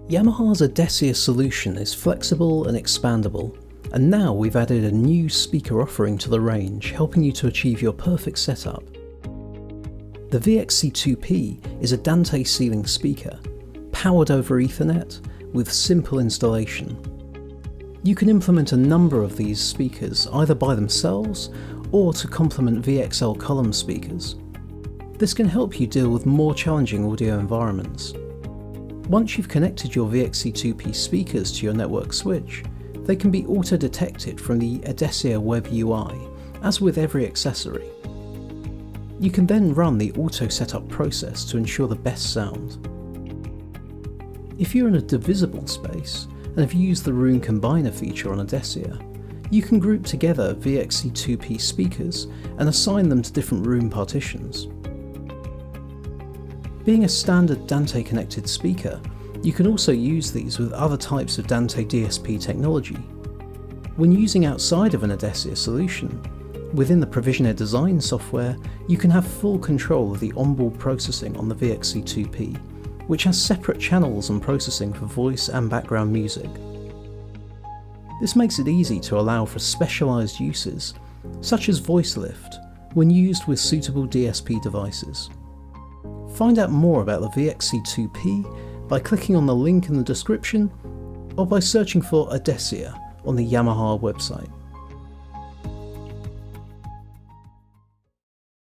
Yamaha's ADECIA solution is flexible and expandable, and now we've added a new speaker offering to the range, helping you to achieve your perfect setup. The VXC2P is a Dante ceiling speaker, powered over Ethernet, with simple installation. You can implement a number of these speakers either by themselves or to complement VXL column speakers. This can help you deal with more challenging audio environments. Once you've connected your VXC2P speakers to your network switch, they can be auto-detected from the ADECIA web UI, as with every accessory. You can then run the auto setup process to ensure the best sound. If you're in a divisible space and have used the room combiner feature on ADECIA, you can group together VXC2P speakers and assign them to different room partitions. Being a standard Dante connected speaker, you can also use these with other types of Dante DSP technology. When using outside of an ADECIA solution, within the Provisionaire design software, you can have full control of the onboard processing on the VXC2P, which has separate channels and processing for voice and background music. This makes it easy to allow for specialised uses, such as voice lift, when used with suitable DSP devices. Find out more about the VXC2P by clicking on the link in the description or by searching for ADECIA on the Yamaha website.